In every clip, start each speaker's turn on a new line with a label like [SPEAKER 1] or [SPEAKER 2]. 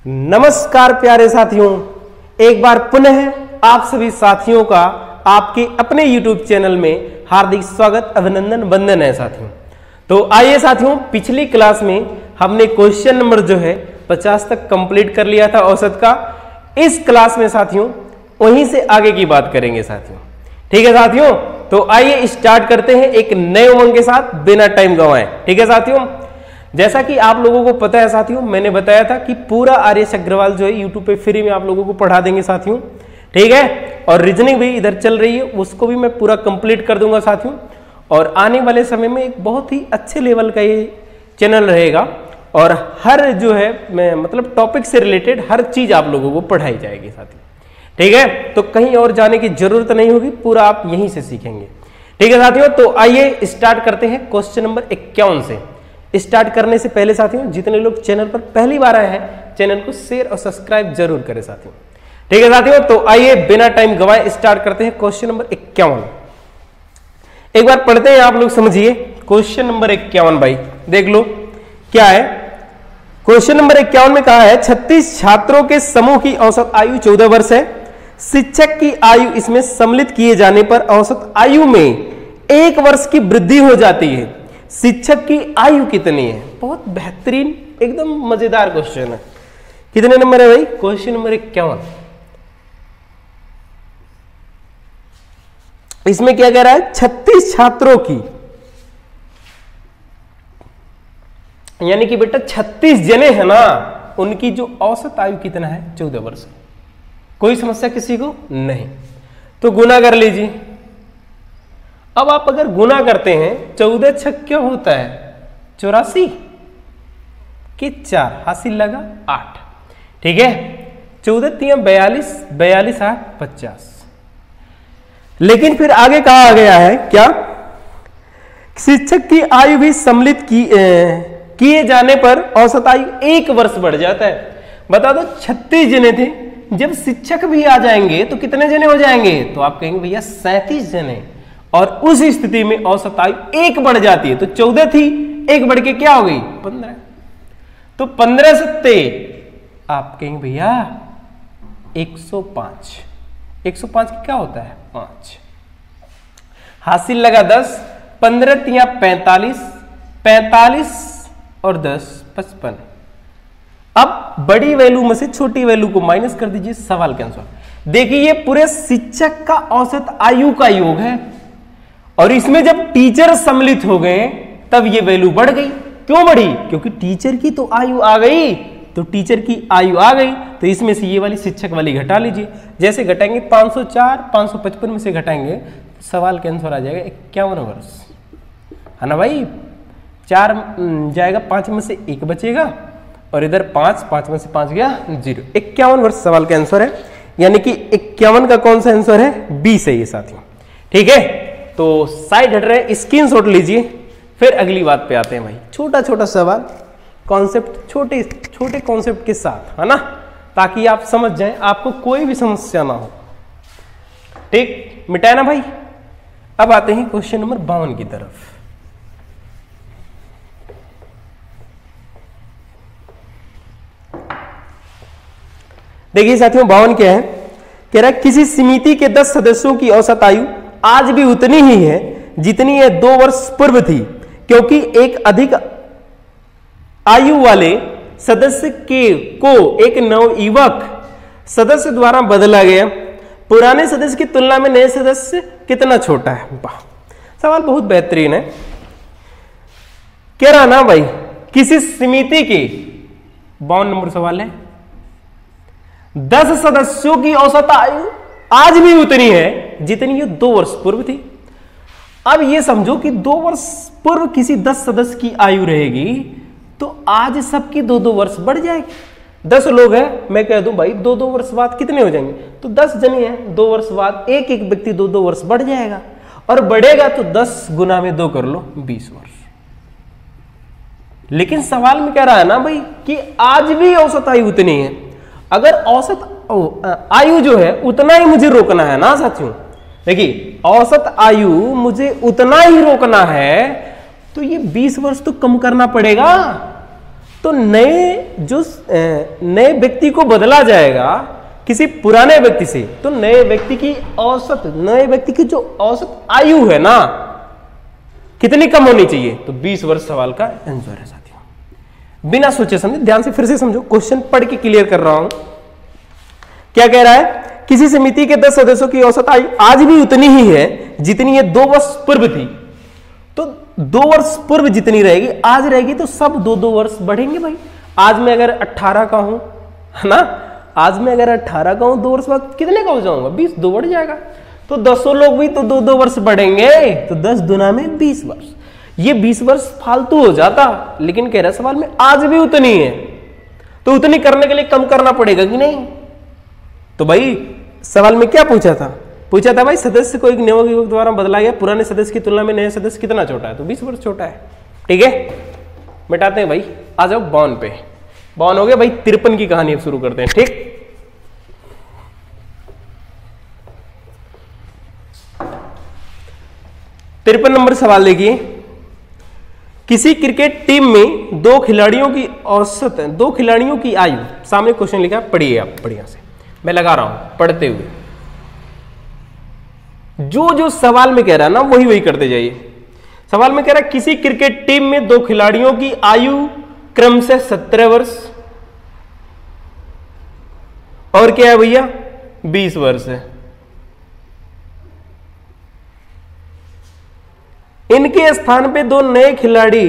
[SPEAKER 1] नमस्कार प्यारे साथियों, एक बार पुनः आप सभी साथियों का आपके अपने YouTube चैनल में हार्दिक स्वागत, अभिनंदन, वंदन है साथियों। तो आइए साथियों, पिछली क्लास में हमने क्वेश्चन नंबर जो है 50 तक कंप्लीट कर लिया था औसत का। इस क्लास में साथियों वहीं से आगे की बात करेंगे साथियों। ठीक है साथियों, तो आइए स्टार्ट करते हैं एक नए उमंग के साथ बिना टाइम गंवाए। ठीक है साथियों, जैसा कि आप लोगों को पता है साथियों, मैंने बताया था कि पूरा आर्यश अग्रवाल जो है यूट्यूब पे फ्री में आप लोगों को पढ़ा देंगे साथियों। ठीक है, और रीजनिंग भी इधर चल रही है, उसको भी मैं पूरा कंप्लीट कर दूंगा साथियों। और आने वाले समय में एक बहुत ही अच्छे लेवल का ये चैनल रहेगा और हर जो है मैं मतलब टॉपिक से रिलेटेड हर चीज आप लोगों को पढ़ाई जाएगी साथियों। ठीक है, तो कहीं और जाने की जरूरत नहीं होगी, पूरा आप यहीं से सीखेंगे। ठीक है साथियों, तो आइए स्टार्ट करते हैं क्वेश्चन नंबर 51 से। स्टार्ट करने से पहले साथियों, जितने लोग चैनल पर पहली बार आए हैं, चैनल को शेयर और सब्सक्राइब जरूर करें साथियों। ठीक है साथियों, तो आइए बिना टाइम गवाए स्टार्ट करते हैं क्वेश्चन नंबर 51। एक बार पढ़ते हैं, आप लोग समझिए। क्वेश्चन नंबर 51 भाई देख लो क्या है। क्वेश्चन नंबर 51 में कहा है 36 छात्रों के समूह की औसत आयु 14 वर्ष है। शिक्षक की आयु इसमें सम्मिलित किए जाने पर औसत आयु में 1 वर्ष की वृद्धि हो जाती है। शिक्षक की आयु कितनी है? बहुत बेहतरीन, एकदम मजेदार क्वेश्चन है। कितने नंबर है भाई? Question number 51। इसमें क्या कह रहा है? 36 छात्रों की, यानी कि बेटा 36 जने हैं ना, उनकी जो औसत आयु कितना है? 14 वर्ष। कोई समस्या किसी को नहीं, तो गुना कर लीजिए। अब आप अगर गुना करते हैं, 14 छक क्या होता है? 84 के 4 हासिल लगा 8। ठीक है, 14 3 42, 42 8 50। लेकिन फिर आगे कहा गया है क्या? शिक्षक की आयु भी सम्मिलित किए जाने पर औसत आयु 1 वर्ष बढ़ जाता है। बता दो, 36 जने थे, जब शिक्षक भी आ जाएंगे तो कितने जने हो जाएंगे? तो आप कहेंगे भैया 37 जने, और उस स्थिति में औसत आयु 1 बढ़ जाती है। तो 14 थी, 1 बढ़ के क्या हो गई? 15। तो 15 सत्ते आप कहेंगे भैया 105। 105 की क्या होता है? 5। हासिल लगा 10, 15 3 45, 45 और 10 55। अब बड़ी वैल्यू में से छोटी वैल्यू को माइनस कर दीजिए सवाल के अनुसार। देखिए ये पूरे शिक्षक का औसत आयु का योग है, और इसमें जब टीचर सम्मिलित हो गए तब ये वैल्यू बढ़ गई। क्यों बढ़ी? क्योंकि टीचर की तो आयु आ गई, तो टीचर की आयु आ गई, तो इसमें से ये वाली शिक्षक वाली घटा लीजिए। जैसे घटाएंगे 504 555 में से घटाएंगे, सवाल के आंसर आ जाएगा 51 वर्ष, है ना भाई। 4 जाएगा, 5 में से 1 बचेगा, और इधर 5 में से 5 गया 0। 51 वर्ष सवाल का आंसर है, यानी कि 51 का कौन सा आंसर है? बी सही है साथियों। ठीक है, तो साइड हट रहे, स्क्रीनशॉट लीजिए, फिर अगली बात पे आते हैं भाई। छोटा छोटा सवाल, कॉन्सेप्ट छोटे छोटे कॉन्सेप्ट के साथ, है ना, ताकि आप समझ जाएं, आपको कोई भी समस्या ना हो। ठीक, मिटाया ना भाई। अब आते हैं क्वेश्चन नंबर 52 की तरफ। देखिए साथियों, 52 क्या है? कह रहा है किसी समिति के 10 सदस्यों की औसत आयु आज भी उतनी ही है जितनी यह 2 वर्ष पूर्व थी, क्योंकि एक अधिक आयु वाले सदस्य को एक नवयुवक सदस्य द्वारा बदला गया। पुराने सदस्य की तुलना में नए सदस्य कितना छोटा है? सवाल बहुत बेहतरीन है। कह रहा ना भाई, किसी समिति की 52 नंबर सवाल है, 10 सदस्यों की औसत आयु आज भी उतनी है जितनी ये 2 वर्ष पूर्व थी। अब ये समझो कि 2 वर्ष पूर्व किसी 10 सदस्य की आयु रहेगी, तो आज सबकी 2-2 वर्ष बढ़ जाएगी। 10 लोग हैं, मैं कह दूं भाई 2-2 वर्ष बाद कितने हो जाएंगे? तो 10 जने हैं, 2 वर्ष बाद एक एक व्यक्ति 2-2 वर्ष बढ़ जाएगा, और बढ़ेगा तो 10 गुना में 2 कर लो, 20 वर्ष। लेकिन सवाल में कह रहा है ना भाई कि आज भी औसत आयु उतनी है। अगर औसत आयु जो है उतना ही मुझे रोकना है ना साथियों, देखिए औसत आयु मुझे उतना ही रोकना है, तो ये 20 वर्ष तो कम करना पड़ेगा। तो नए व्यक्ति को बदला जाएगा किसी पुराने व्यक्ति से, तो नए व्यक्ति की जो औसत आयु है ना, कितनी कम होनी चाहिए? तो 20 वर्ष सवाल का आंसर है साथियों। बिना सोचे समझे ध्यान से फिर से समझो, क्वेश्चन पढ़ के क्लियर कर रहा हूं। क्या कह रहा है? किसी समिति के 10 सदस्यों की औसत आयु आज भी उतनी ही है जितनी ये 2 वर्ष पूर्व थी। तो 2 वर्ष पूर्व जितनी रहेगी आज रहेगी, तो सब 2-2 वर्ष बढ़ेंगे भाई। आज मैं अगर 18 का हूं, है ना, आज मैं अगर 18 का हूं, 2 वर्ष बाद कितने का हो जाऊंगा? 20, 2 बढ़ जाएगा। तो 10 लोग भी तो 2-2 वर्ष बढ़ेंगे, तो 10 दुना में 20 वर्ष। ये 20 वर्ष फालतू हो जाता, लेकिन कह रहा सवाल में आज भी उतनी है, तो उतनी करने के लिए कम करना पड़ेगा कि नहीं? तो भाई सवाल में क्या पूछा था? पूछा था भाई सदस्य को एक नए युवक द्वारा बदला गया पुराने सदस्य की तुलना में नया सदस्य कितना छोटा है? तो 20 वर्ष छोटा है। ठीक है, मिटाते हैं भाई, आ जाओ 52 पे। 52 हो गया भाई। 53 की कहानी अब शुरू करते हैं। ठीक, तिरपन नंबर सवाल देखिए। किसी क्रिकेट टीम में 2 खिलाड़ियों की आयु, सामने क्वेश्चन लिखा, पढ़िए आप बढ़िया से, मैं लगा रहा हूं पढ़ते हुए। जो सवाल में कह रहा है ना वही करते जाइए। सवाल में कह रहा है किसी क्रिकेट टीम में 2 खिलाड़ियों की आयु क्रम से 17 वर्ष और क्या है भैया 20 वर्ष है। इनके स्थान पे 2 नए खिलाड़ी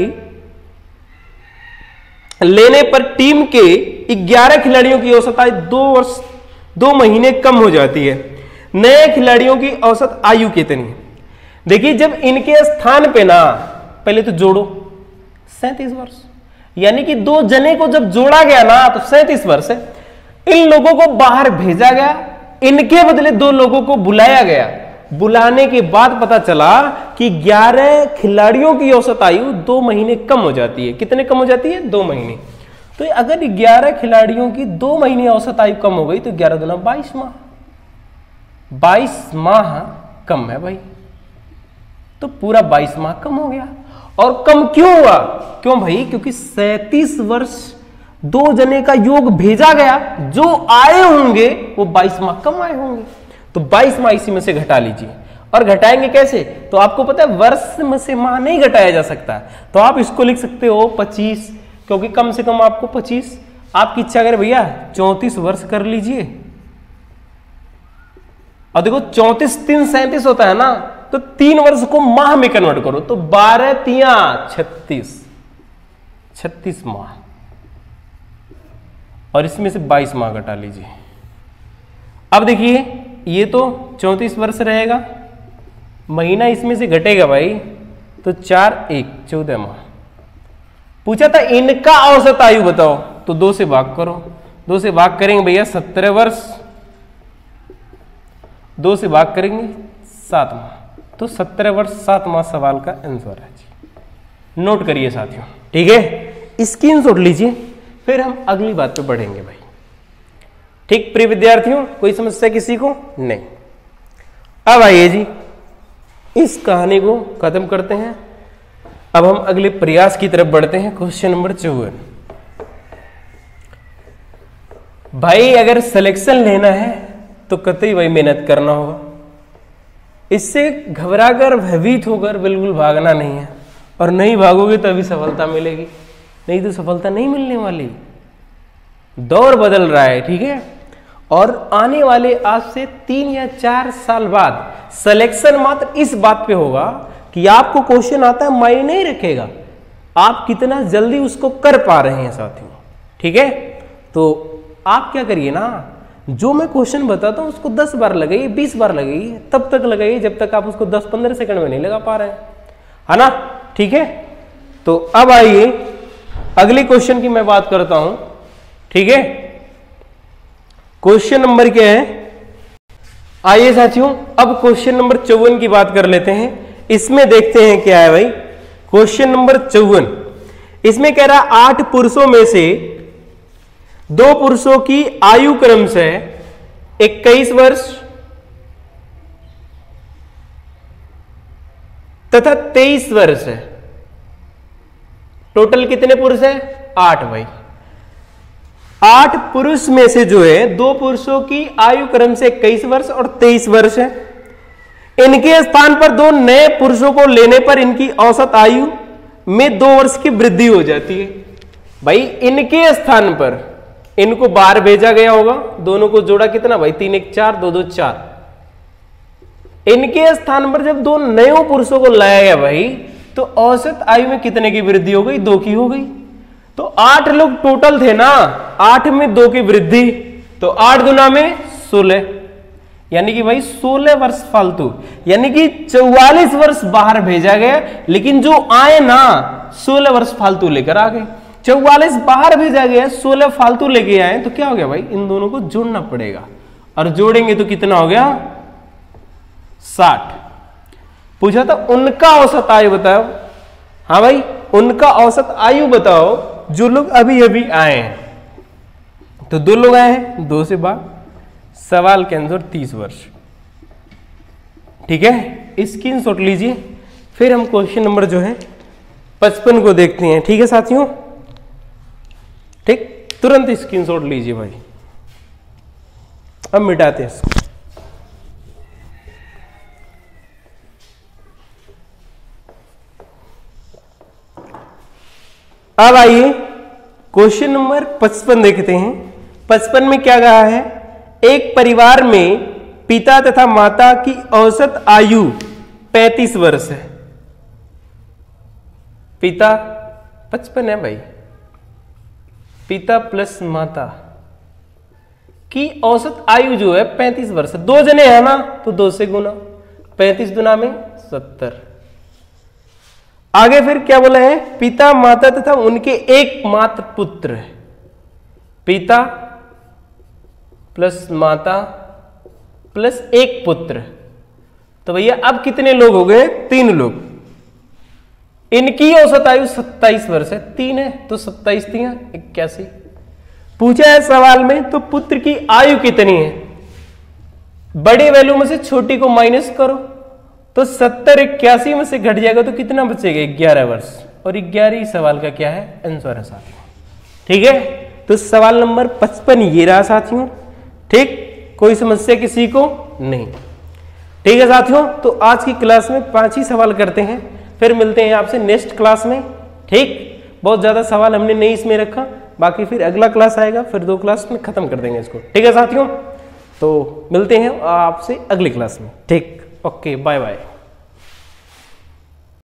[SPEAKER 1] लेने पर टीम के 11 खिलाड़ियों की औसत आयु 2 महीने कम हो जाती है। नए खिलाड़ियों की औसत आयु कितनी? देखिए जब इनके स्थान पे ना, पहले तो जोड़ो 37 वर्ष, यानी कि 2 जने को जब जोड़ा गया ना तो 37 वर्ष है। इन लोगों को बाहर भेजा गया, इनके बदले 2 लोगों को बुलाया गया। बुलाने के बाद पता चला कि 11 खिलाड़ियों की औसत आयु 2 महीने कम हो जाती है। कितने कम हो जाती है? 2 महीने। तो अगर 11 खिलाड़ियों की 2 महीने औसत आयु कम हो गई तो 11 दूना 22 माह, 22 माह कम है भाई। तो पूरा 22 माह कम हो गया। और कम क्यों हुआ? क्यों भाई? क्योंकि 37 वर्ष 2 जने का योग भेजा गया, जो आए होंगे वो 22 माह कम आए होंगे। तो 22 माह इसी में से घटा लीजिए। और घटाएंगे कैसे? तो आपको पता है वर्ष में से माह नहीं घटाया जा सकता, तो आप इसको लिख सकते हो 25, क्योंकि कम से कम आपको 25, आपकी इच्छा करे भैया 34 वर्ष कर लीजिए। और देखो 34 3 37 होता है ना, तो 3 वर्ष को माह में कन्वर्ट करो, तो 12 तिया 36 माह, और इसमें से 22 माह घटा लीजिए। अब देखिए ये तो 34 वर्ष रहेगा, महीना इसमें से घटेगा भाई, तो 4 1 14 माह। पूछा था इनका औसत आयु बताओ, तो 2 से भाग करो, 2 से भाग करेंगे भैया 17 वर्ष, 2 से भाग करेंगे 7 माह, तो 17 वर्ष 7 माह सवाल का आंसर है जी। नोट करिए साथियों, ठीक है, स्क्रीनशॉट लीजिए, फिर हम अगली बात पे बढ़ेंगे भाई। ठीक प्रिय विद्यार्थियों, कोई समस्या किसी को? नहीं। अब आइए जी, इस कहानी को खत्म करते हैं। अब हम अगले प्रयास की तरफ बढ़ते हैं। Question number 54। भाई अगर सिलेक्शन लेना है तो कतई भाई मेहनत करना होगा, इससे घबराकर भयभीत होकर बिल्कुल भागना नहीं है, और नहीं भागोगे तो अभी सफलता मिलेगी, नहीं तो सफलता नहीं मिलने वाली। दौर बदल रहा है, ठीक है, और आने वाले आज से 3 या 4 साल बाद सिलेक्शन मात्र इस बात पे होगा कि आपको क्वेश्चन आता है मायने नहीं रखेगा, आप कितना जल्दी उसको कर पा रहे हैं साथियों। ठीक है, तो आप क्या करिए ना, जो मैं क्वेश्चन बताता हूं उसको 10 बार लगाइए, 20 बार लगाइए, तब तक लगाइए जब तक आप उसको 10-15 सेकंड में नहीं लगा पा रहे हैं, है ना। ठीक है, तो अब आइए अगले क्वेश्चन की मैं बात करता हूं। ठीक है, क्वेश्चन नंबर क्या है? आइए साथियों, अब क्वेश्चन नंबर 54 की बात कर लेते हैं। इसमें देखते हैं क्या है भाई। क्वेश्चन नंबर 54, इसमें कह रहा है 8 पुरुषों में से 2 पुरुषों की आयु क्रम से 21 वर्ष तथा 23 वर्ष है। टोटल कितने पुरुष है? 8 भाई। 8 पुरुष में से जो है 2 पुरुषों की आयु क्रम से 21 वर्ष और 23 वर्ष है। इनके स्थान पर 2 नए पुरुषों को लेने पर इनकी औसत आयु में 2 वर्ष की वृद्धि हो जाती है। भाई इनके स्थान पर इनको बाहर भेजा गया होगा, दोनों को जोड़ा कितना भाई 3 1 4 2 2 4। इनके स्थान पर जब 2 नए पुरुषों को लाया गया भाई तो औसत आयु में कितने की वृद्धि हो गई? 2 की हो गई। तो 8 लोग टोटल थे ना, 8 में 2 की वृद्धि, तो 8 गुना में 16, यानी कि भाई 16 वर्ष फालतू, यानी कि 44 वर्ष बाहर भेजा गया, लेकिन जो आए ना 16 वर्ष फालतू लेकर आ गए। 44 बाहर भेजा गया, 16 फालतू लेके आए, तो क्या हो गया भाई? इन दोनों को जोड़ना पड़ेगा, और जोड़ेंगे तो कितना हो गया? 60। पूछा था उनका औसत आयु बताओ। हाँ भाई, उनका औसत आयु बताओ जो लोग अभी अभी आए हैं। तो 2 लोग आए हैं, 2 से बाहर, सवाल के आंसर 30 वर्ष। ठीक है, स्क्रीनशॉट लीजिए। फिर हम क्वेश्चन नंबर जो है 55 को देखते हैं। ठीक है साथियों, ठीक, तुरंत स्क्रीनशॉट लीजिए भाई। अब मिटाते हैं इसको। अब आइए क्वेश्चन नंबर 55 देखते हैं। 55 में क्या कहा है? एक परिवार में पिता तथा माता की औसत आयु 35 वर्ष है। पिता 55 है भाई, पिता प्लस माता की औसत आयु जो है 35 वर्ष। 2 जने हैं ना, तो 2 से गुना, 35 गुना में 70। आगे फिर क्या बोला है? पिता माता तथा उनके एकमात्र पुत्र है। पिता प्लस माता प्लस एक पुत्र। तो भैया अब कितने लोग हो गए? 3 लोग। इनकी औसत आयु 27 वर्ष है, 3 है तो 27 3 81। पूछा है सवाल में तो पुत्र की आयु कितनी है? बड़ी वैल्यू में से छोटी को माइनस करो, तो 70 81 में से घट जाएगा तो कितना बचेगा? 11 वर्ष। और 11 सवाल का क्या है? आंसर है साथियों। ठीक है, तो सवाल नंबर 55 ये रहा साथियों। ठीक, कोई समस्या किसी को नहीं। ठीक है साथियों, तो आज की क्लास में 5 ही सवाल करते हैं, फिर मिलते हैं आपसे नेक्स्ट क्लास में। ठीक, बहुत ज्यादा सवाल हमने नहीं इसमें रखा, बाकी फिर अगला क्लास आएगा, फिर 2 क्लास में खत्म कर देंगे इसको। ठीक है साथियों, तो मिलते हैं आपसे अगली क्लास में। ठीक, ओके, बाय बाय।